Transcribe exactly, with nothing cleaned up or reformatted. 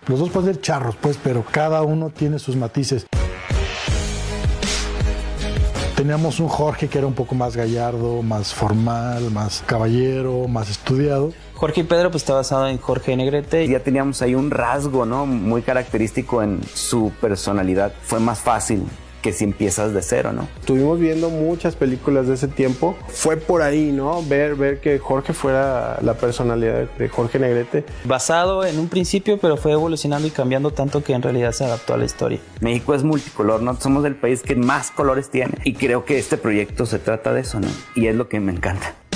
Los dos pueden ser charros, pues, pero cada uno tiene sus matices. Teníamos un Jorge que era un poco más gallardo, más formal, más caballero, más estudiado. Jorge y Pedro pues está basado en Jorge Negrete. Ya teníamos ahí un rasgo, ¿no? Muy característico en su personalidad. Fue más fácil que si empiezas de cero, ¿no? Estuvimos viendo muchas películas de ese tiempo. Fue por ahí, ¿no? Ver, ver que Jorge fuera la personalidad de Jorge Negrete. Basado en un principio, pero fue evolucionando y cambiando tanto que en realidad se adaptó a la historia. México es multicolor, ¿no? Somos el país que más colores tiene. Y creo que este proyecto se trata de eso, ¿no? Y es lo que me encanta.